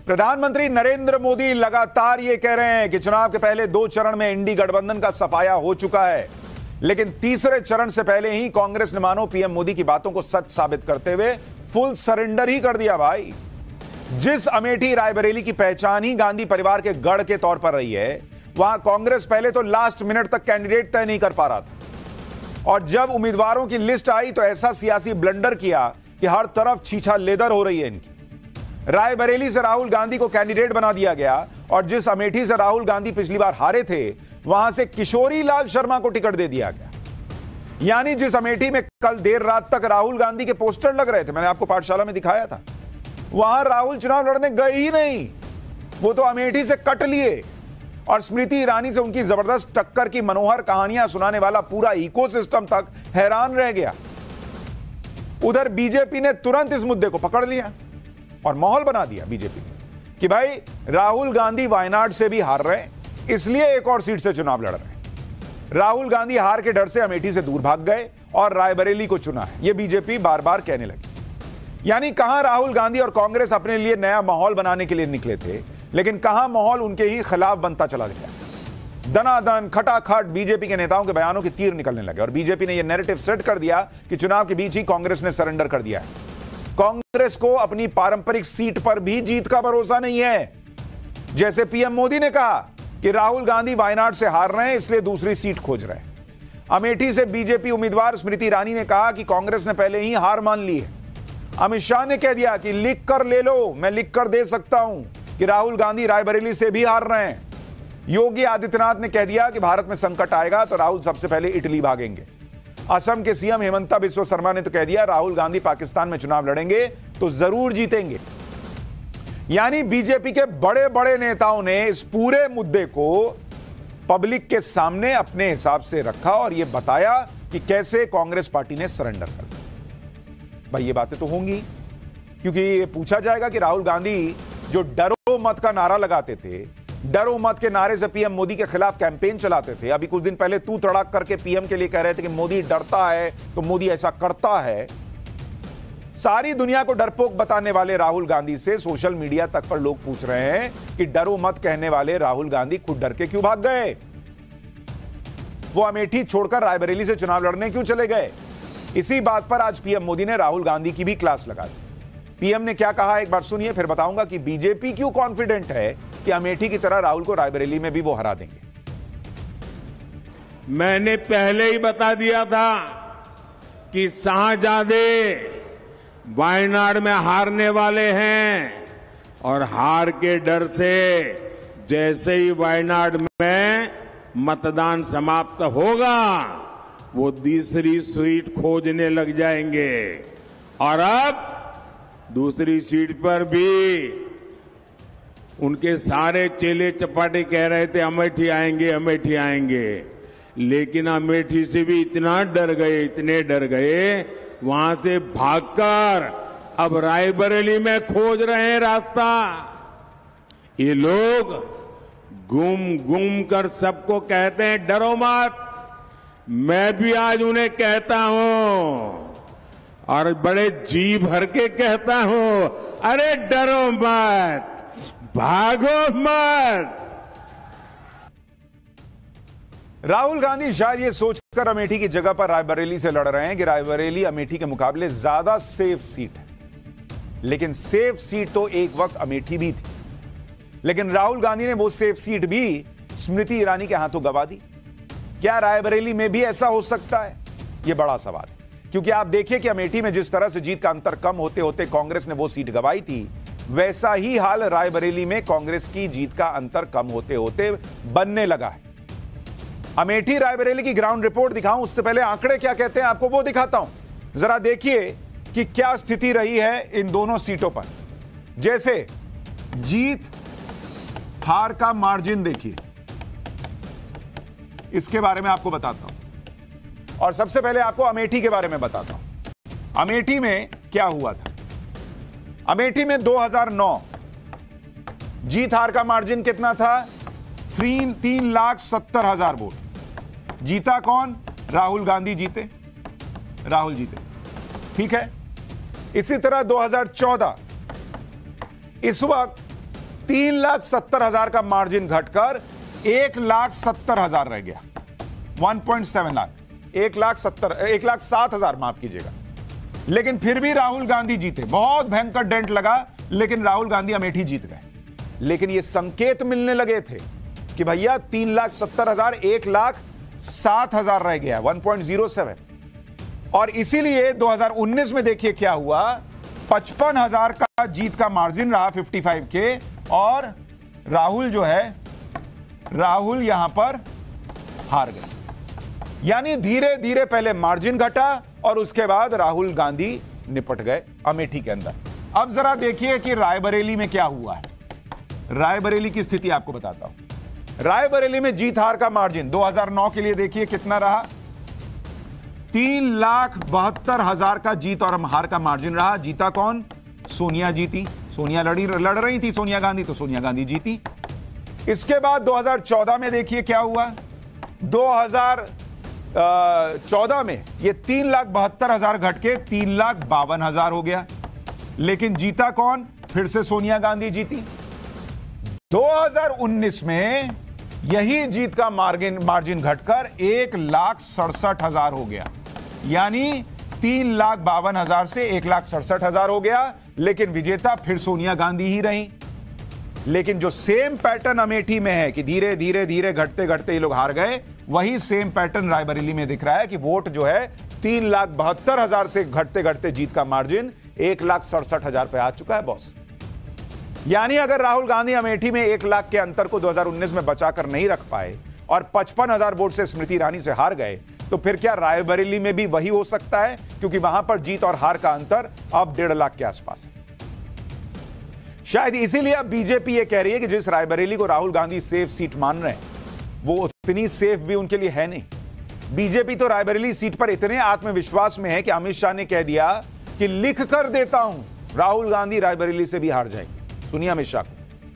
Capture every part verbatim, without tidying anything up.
प्रधानमंत्री नरेंद्र मोदी लगातार यह कह रहे हैं कि चुनाव के पहले दो चरण में इंडी गठबंधन का सफाया हो चुका है, लेकिन तीसरे चरण से पहले ही कांग्रेस ने मानो पीएम मोदी की बातों को सच साबित करते हुए फुल सरेंडर ही कर दिया। भाई, जिस अमेठी रायबरेली की पहचान ही गांधी परिवार के गढ़ के तौर पर रही है, वहां कांग्रेस पहले तो लास्ट मिनट तक कैंडिडेट तय नहीं कर पा रहा था, और जब उम्मीदवारों की लिस्ट आई तो ऐसा सियासी ब्लंडर किया कि हर तरफ छीछा लेदर हो रही है इनकी। रायबरेली से राहुल गांधी को कैंडिडेट बना दिया गया, और जिस अमेठी से राहुल गांधी पिछली बार हारे थे, वहां से किशोरी लाल शर्मा को टिकट दे दिया गया। यानी जिस अमेठी में कल देर रात तक राहुल गांधी के पोस्टर लग रहे थे, मैंने आपको पाठशाला में दिखाया था, वहां राहुल चुनाव लड़ने गए ही नहीं, वो तो अमेठी से कट लिए। और स्मृति ईरानी से उनकी जबरदस्त टक्कर की मनोहर कहानियां सुनाने वाला पूरा इकोसिस्टम तक हैरान रह गया। उधर बीजेपी ने तुरंत इस मुद्दे को पकड़ लिया और माहौल बना दिया बीजेपी ने कि भाई राहुल गांधी वायनाड से भी हार रहे, इसलिए एक और सीट से चुनाव लड़ रहे हैं। राहुल गांधी हार के डर से अमेठी से दूर भाग गए और रायबरेली को चुना है, यह बीजेपी बार बार कहने लगी। यानी कहां राहुल गांधी और कांग्रेस अपने लिए नया माहौल बनाने के लिए निकले थे, लेकिन कहां माहौल उनके ही खिलाफ बनता चला गया। दनादन खटाखट बीजेपी के नेताओं के बयानों के तीर निकलने लगे और बीजेपी ने यह नैरेटिव सेट कर दिया कि चुनाव के बीच ही कांग्रेस ने सरेंडर कर दिया है। कांग्रेस को अपनी पारंपरिक सीट पर भी जीत का भरोसा नहीं है। जैसे पीएम मोदी ने कहा कि राहुल गांधी वायनाड से हार रहे हैं, इसलिए दूसरी सीट खोज रहे हैं। अमेठी से बीजेपी उम्मीदवार स्मृति ईरानी ने कहा कि कांग्रेस ने पहले ही हार मान ली है। अमित शाह ने कह दिया कि लिख कर ले लो, मैं लिख कर दे सकता हूं कि राहुल गांधी रायबरेली से भी हार रहे हैं। योगी आदित्यनाथ ने कह दिया कि भारत में संकट आएगा तो राहुल सबसे पहले इटली भागेंगे। असम के सीएम हेमंता बिस्वा शर्मा ने तो कह दिया राहुल गांधी पाकिस्तान में चुनाव लड़ेंगे तो जरूर जीतेंगे। यानी बीजेपी के बड़े बड़े नेताओं ने इस पूरे मुद्दे को पब्लिक के सामने अपने हिसाब से रखा और यह बताया कि कैसे कांग्रेस पार्टी ने सरेंडर कर दिया। भाई ये बातें तो होंगी, क्योंकि ये पूछा जाएगा कि राहुल गांधी जो डरो मत का नारा लगाते थे, डरो मत के नारे से पीएम मोदी के खिलाफ कैंपेन चलाते थे, अभी कुछ दिन पहले तू तड़ाक करके पीएम के लिए कह रहे थे कि मोदी डरता है तो मोदी ऐसा करता है। सारी दुनिया को डरपोक बताने वाले राहुल गांधी से सोशल मीडिया तक पर लोग पूछ रहे हैं कि डरो मत कहने वाले राहुल गांधी खुद डर के क्यों भाग गए? वो अमेठी छोड़कर रायबरेली से चुनाव लड़ने क्यों चले गए? इसी बात पर आज पीएम मोदी ने राहुल गांधी की भी क्लास लगा दी। पीएम ने क्या कहा, एक बार सुनिए, फिर बताऊंगा कि बीजेपी क्यों कॉन्फिडेंट है कि अमेठी की तरह राहुल को रायबरेली में भी वो हरा देंगे। मैंने पहले ही बता दिया था कि शाहजादे वायनाड में हारने वाले हैं, और हार के डर से जैसे ही वायनाड में मतदान समाप्त होगा वो दूसरी सीट खोजने लग जाएंगे। और अब दूसरी सीट पर भी उनके सारे चेले चपाटे कह रहे थे अमेठी आएंगे अमेठी आएंगे, लेकिन अमेठी से भी इतना डर गए इतने डर गए, वहां से भागकर अब रायबरेली में खोज रहे हैं रास्ता। ये लोग घूम घूम कर सबको कहते हैं डरो मत। मैं भी आज उन्हें कहता हूं और बड़े जी भर के कहता हूं, अरे डरो मत, भागो मत। राहुल गांधी शायद ये सोचकर अमेठी की जगह पर रायबरेली से लड़ रहे हैं कि रायबरेली अमेठी के मुकाबले ज्यादा सेफ सीट है, लेकिन सेफ सीट तो एक वक्त अमेठी भी थी। लेकिन राहुल गांधी ने वो सेफ सीट भी स्मृति ईरानी के हाथों गंवा दी। क्या रायबरेली में भी ऐसा हो सकता है? यह बड़ा सवाल है, क्योंकि आप देखिए कि अमेठी में जिस तरह से जीत का अंतर कम होते होते कांग्रेस ने वो सीट गंवाई थी, वैसा ही हाल रायबरेली में कांग्रेस की जीत का अंतर कम होते होते बनने लगा है। अमेठी रायबरेली की ग्राउंड रिपोर्ट दिखाऊं उससे पहले आंकड़े क्या कहते हैं आपको वो दिखाता हूं। जरा देखिए कि क्या स्थिति रही है इन दोनों सीटों पर। जैसे जीत हार का मार्जिन देखिए, इसके बारे में आपको बताता हूं। और सबसे पहले आपको अमेठी के बारे में बताता हूं। अमेठी में क्या हुआ था। अमेठी में दो हज़ार नौ जीत हार का मार्जिन कितना था? तीन तीन लाख सत्तर हजार वोट। जीता कौन? राहुल गांधी जीते, राहुल जीते, ठीक है। इसी तरह दो हज़ार चौदह, इस वक्त तीन लाख सत्तर हजार का मार्जिन घटकर एक लाख सत्तर हजार रह गया। वन पॉइंट सेवन लाख, एक लाख सत्तर, एक लाख सात हजार माफ कीजिएगा। लेकिन फिर भी राहुल गांधी जीते। बहुत भयंकर डेंट लगा, लेकिन राहुल गांधी अमेठी जीत गए। लेकिन ये संकेत मिलने लगे थे कि भैया तीन लाख सत्तर हजार एक लाख सात हजार रह गया, वन पॉइंट जीरो सेवन। और इसीलिए दो हज़ार उन्नीस में देखिए क्या हुआ, पचपन हजार का जीत का मार्जिन रहा पचपन के, और राहुल जो है राहुल यहां पर हार गए। यानी धीरे धीरे पहले मार्जिन घटा और उसके बाद राहुल गांधी निपट गए अमेठी के अंदर। अब जरा देखिए कि रायबरेली में क्या हुआ है। रायबरेली की स्थिति आपको बताता हूं। रायबरेली में जीत हार का मार्जिन दो हज़ार नौ के लिए देखिए कितना रहा, तीन लाख बहत्तर हजार का जीत और हार का मार्जिन रहा। जीता कौन? सोनिया जीती। सोनिया लड़ी लड़ रही थी सोनिया गांधी, तो सोनिया गांधी जीती। इसके बाद दो हज़ार चौदह में देखिए क्या हुआ। दो हज़ार चौदह में ये तीन लाख बहत्तर हजार घट के तीन लाख बावन हजार हो गया। लेकिन जीता कौन? फिर से सोनिया गांधी जीती। दो हज़ार उन्नीस में यही जीत का मार्जिन मार्जिन घटकर एक लाख सड़सठ हजार हो गया। यानी तीन लाख बावन हजार से एक लाख सड़सठ हजार हो गया। लेकिन विजेता फिर सोनिया गांधी ही रही। लेकिन जो सेम पैटर्न अमेठी में है कि धीरे धीरे धीरे घटते घटते ये लोग हार गए, वही सेम पैटर्न रायबरेली में दिख रहा है कि वोट जो है तीन लाख बहत्तर हजार से घटते घटते जीत का मार्जिन एक लाख सड़सठ हजार पे आ चुका है बॉस। यानी अगर राहुल गांधी अमेठी में एक लाख के अंतर को दो हज़ार उन्नीस में बचाकर नहीं रख पाए और पचपन हजार वोट से स्मृति ईरानी से हार गए, तो फिर क्या रायबरेली में भी वही हो सकता है? क्योंकि वहां पर जीत और हार का अंतर अब डेढ़ लाख के आसपास है। शायद इसीलिए अब बीजेपी यह कह रही है कि जिस रायबरेली को राहुल गांधी सेफ सीट मान रहे हैं, वो उतनी सेफ भी उनके लिए है नहीं। बीजेपी तो रायबरेली सीट पर इतने आत्मविश्वास में है कि अमित शाह ने कह दिया कि लिख कर देता हूं राहुल गांधी रायबरेली से भी हार जाएंगे। सुनिए अमित शाह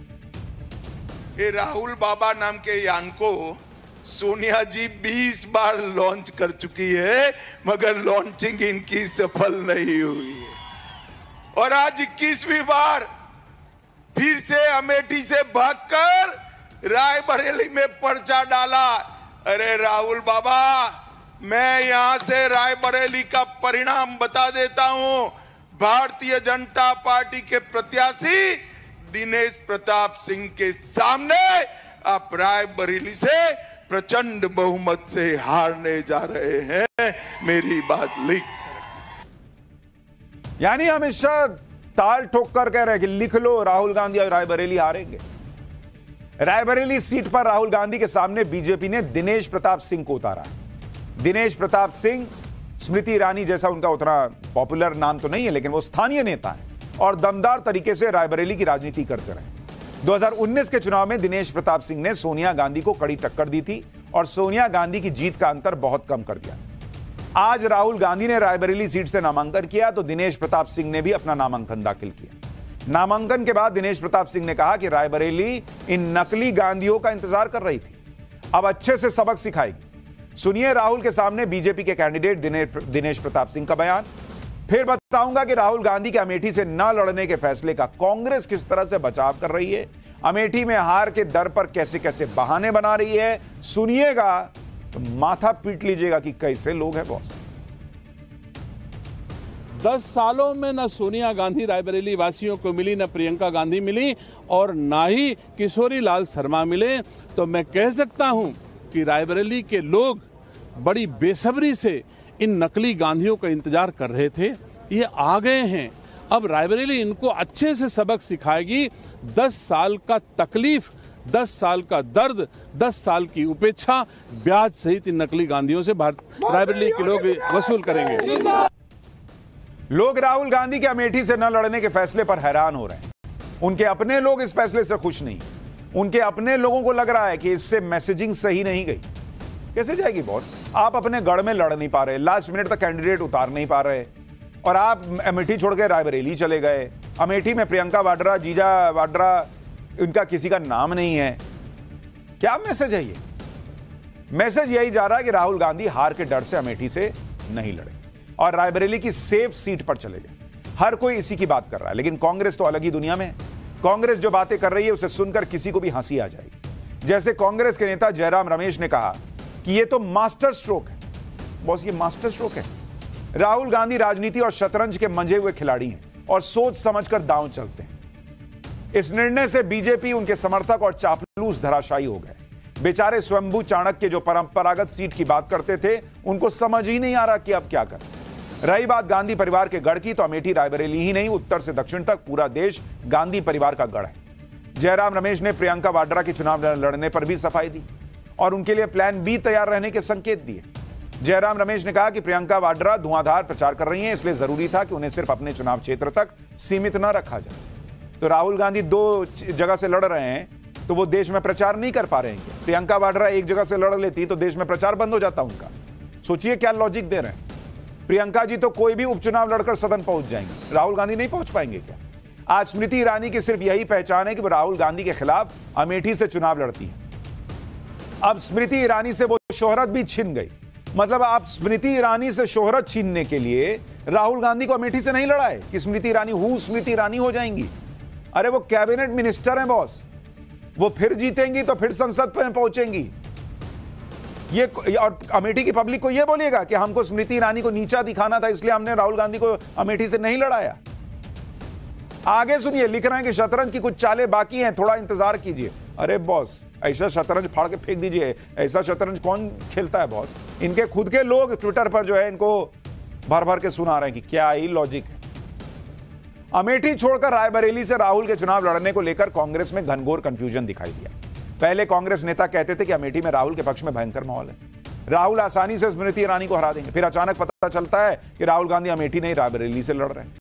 को। ये राहुल बाबा नाम के यान को सोनिया जी बीस बार लॉन्च कर चुकी है, मगर लॉन्चिंग इनकी सफल नहीं हुई है। और आज इक्कीसवीं बार फिर से अमेठी से भागकर रायबरेली में पर्चा डाला। अरे राहुल बाबा, मैं यहां से रायबरेली का परिणाम बता देता हूं। भारतीय जनता पार्टी के प्रत्याशी दिनेश प्रताप सिंह के सामने आप रायबरेली से प्रचंड बहुमत से हारने जा रहे हैं। मेरी बात लिख। यानी अमित शाह ताल ठोक कर कह रहे हैं कि लिख लो, राहुल गांधी और रायबरेली हारेंगे। रायबरेली सीट पर राहुल गांधी के सामने बीजेपी ने दिनेश प्रताप सिंह को उतारा। दिनेश प्रताप सिंह स्मृति ईरानी जैसा उनका उतना पॉपुलर नाम तो नहीं है, लेकिन वो स्थानीय नेता है और दमदार तरीके से रायबरेली की राजनीति करते रहे। दो हज़ार उन्नीस के चुनाव में दिनेश प्रताप सिंह ने सोनिया गांधी को कड़ी टक्कर दी थी और सोनिया गांधी की जीत का अंतर बहुत कम कर दिया। आज राहुल गांधी ने रायबरेली सीट से नामांकन किया तो दिनेश प्रताप सिंह ने भी अपना नामांकन दाखिल किया। नामांकन के बाद दिनेश प्रताप सिंह ने कहा कि रायबरेली इन नकली गांधियों का इंतजार कर रही थी, अब अच्छे से सबक सिखाएगी। सुनिए राहुल के सामने बीजेपी के कैंडिडेट दिनेश प्रताप सिंह का बयान। फिर बताऊंगा कि राहुल गांधी के अमेठी से न लड़ने के फैसले का कांग्रेस किस तरह से बचाव कर रही है, अमेठी में हार के डर पर कैसे कैसे बहाने बना रही है। सुनिएगा तो माथा पीट लीजिएगा कि कैसे लोग हैं बॉस। दस सालों में न सोनिया गांधी रायबरेली वासियों को मिली, न प्रियंका गांधी मिली और ना ही किशोरी लाल शर्मा मिले। तो मैं कह सकता हूं कि रायबरेली के लोग बड़ी बेसब्री से इन नकली गांधियों का इंतजार कर रहे थे। ये आ गए हैं। अब रायबरेली इनको अच्छे से सबक सिखाएगी। दस साल का तकलीफ, दस साल का दर्द, दस साल की उपेक्षा ब्याज सहित इन नकली गांधियों से रायबरेली के लोग वसूल करेंगे। लोग राहुल गांधी के अमेठी से न लड़ने के फैसले पर हैरान हो रहे हैं। उनके अपने लोग इस फैसले से खुश नहीं। उनके अपने लोगों को लग रहा है कि इससे मैसेजिंग सही नहीं गई। कैसे जाएगी बॉस? आप अपने गढ़ में लड़ नहीं पा रहे, लास्ट मिनट तक कैंडिडेट उतार नहीं पा रहे और आप अमेठी छोड़ के रायबरेली चले गए। अमेठी में प्रियंका वाड्रा, जीजा वाड्रा, उनका किसी का नाम नहीं है। क्या मैसेज है ये? मैसेज यही जा रहा है कि राहुल गांधी हार के डर से अमेठी से नहीं लड़े और रायबरेली की सेफ सीट पर चले गए। हर कोई इसी की बात कर रहा है, लेकिन कांग्रेस तो अलग ही दुनिया में है। कांग्रेस जो बातें कर रही है उसे सुनकर किसी को भी हंसी आ जाएगी। जैसे कांग्रेस के नेता जयराम रमेश ने कहा कि यह तो मास्टर स्ट्रोक है। बॉस, ये मास्टर स्ट्रोक है। राहुल गांधी राजनीति और शतरंज के मंझे हुए खिलाड़ी हैं और सोच समझकर दांव चलते हैं। इस निर्णय से बीजेपी, उनके समर्थक और चापलूस धराशायी हो गए। बेचारे स्वयंभू चाणक्य जो परंपरागत सीट की बात करते थे, उनको समझ ही नहीं आ रहा कि अब क्या करें। रही बात गांधी परिवार के गढ़ की, तो अमेठी रायबरेली ही नहीं, उत्तर से दक्षिण तक पूरा देश गांधी परिवार का गढ़ है। जयराम रमेश ने प्रियंका वाड्रा के चुनाव लड़ने पर भी सफाई दी और उनके लिए प्लान बी तैयार रहने के संकेत दिए। जयराम रमेश ने कहा कि प्रियंका वाड्रा धुआंधार प्रचार कर रही हैं, इसलिए जरूरी था कि उन्हें सिर्फ अपने चुनाव क्षेत्र तक सीमित न रखा जाए। तो राहुल गांधी दो जगह से लड़ रहे हैं तो वो देश में प्रचार नहीं कर पा रहे हैं। प्रियंका वाड्रा एक जगह से लड़ लेती तो देश में प्रचार बंद हो जाता उनका। सोचिए क्या लॉजिक दे रहे हैं। प्रियंका जी तो कोई भी उपचुनाव लड़कर सदन पहुंच जाएंगे, राहुल गांधी नहीं पहुंच पाएंगे क्या? आज स्मृति ईरानी की सिर्फ यही पहचान है कि वो राहुल गांधी के खिलाफ अमेठी से चुनाव लड़ती है। अब स्मृति ईरानी से वो शोहरत भी छिन गई। मतलब आप स्मृति ईरानी से शोहरत छीनने के लिए राहुल गांधी को अमेठी से नहीं लड़ाए कि स्मृति ईरानी हूं स्मृति ईरानी हो जाएंगी। अरे वो कैबिनेट मिनिस्टर हैं बॉस, वो फिर जीतेंगी तो फिर संसद में पहुंचेंगी। ये और अमेठी की पब्लिक को ये बोलिएगा कि हमको स्मृति ईरानी को नीचा दिखाना था, इसलिए हमने राहुल गांधी को अमेठी से नहीं लड़ाया। आगे सुनिए, लिख रहे हैं कि शतरंज की कुछ चालें बाकी हैं, थोड़ा इंतजार कीजिए। अरे बॉस, ऐसा शतरंज फाड़ के फेंक दीजिए। ऐसा शतरंज कौन खेलता है बॉस? इनके खुद के लोग ट्विटर पर जो है इनको भर भर के सुना रहे हैं कि क्या ही लॉजिक है। अमेठी छोड़कर रायबरेली से राहुल के चुनाव लड़ने को लेकर कांग्रेस में घनघोर कंफ्यूजन दिखाई दिया। पहले कांग्रेस नेता कहते थे कि अमेठी में राहुल के पक्ष में भयंकर माहौल है, राहुल आसानी से स्मृति ईरानी को हरा देंगे। फिर अचानक पता चलता है कि राहुल गांधी अमेठी नहीं रायबरेली से लड़ रहे हैं।